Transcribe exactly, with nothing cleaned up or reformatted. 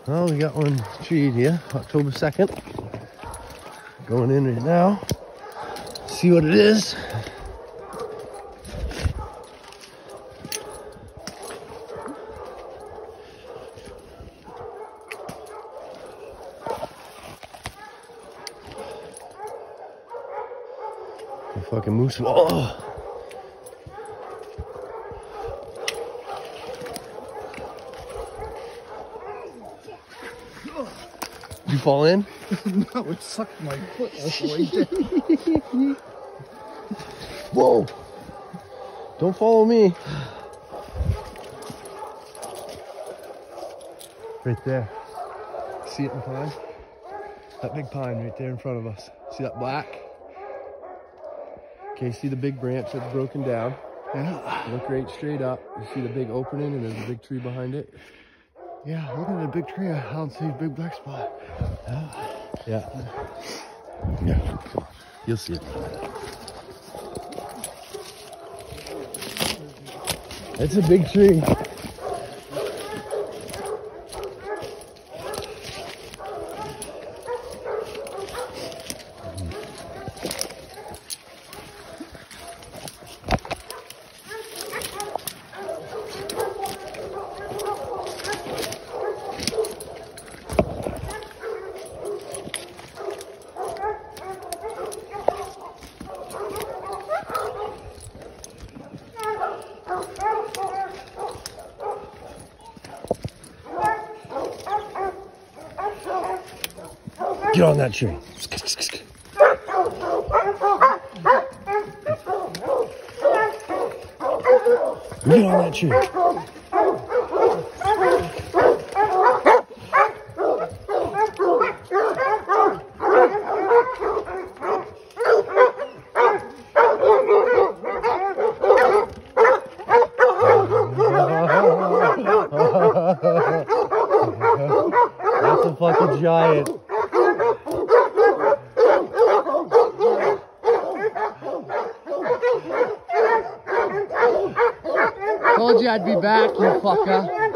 Well, we got one treed here, October second. Going in right now. See what it is. The fucking moose. Oh! Did you fall in? No, it sucked my foot all the way down. Whoa! Don't follow me. Right there. See it in pine? That big pine right there in front of us. See that black? Okay, see the big branch that's broken down? Yeah. Look right straight up. You see the big opening and there's a big tree behind it? Yeah, looking at the big tree, I don't see a big black spot. Yeah. Yeah. You'll see it. It's a big tree. Get on that tree. Get on that tree. That's a fucking giant. Told you I'd be back, you fucker.